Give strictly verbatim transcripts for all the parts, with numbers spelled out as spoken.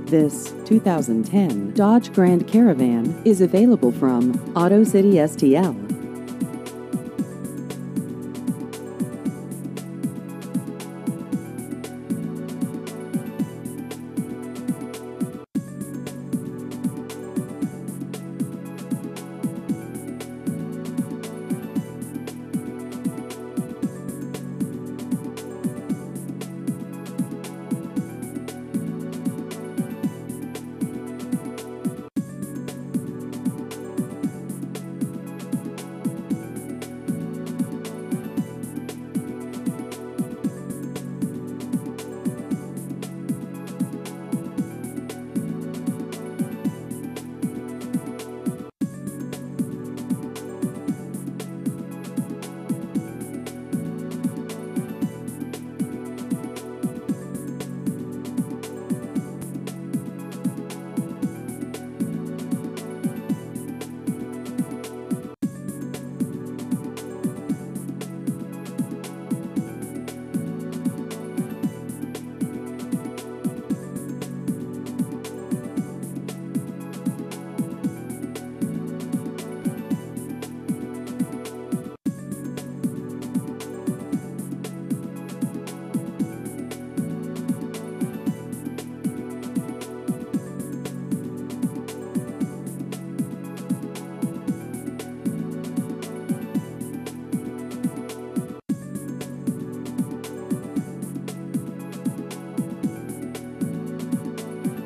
This two thousand ten Dodge Grand Caravan is available from Auto City S T L.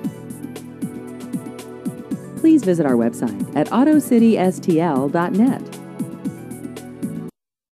Please visit our website at auto city s t l dot net.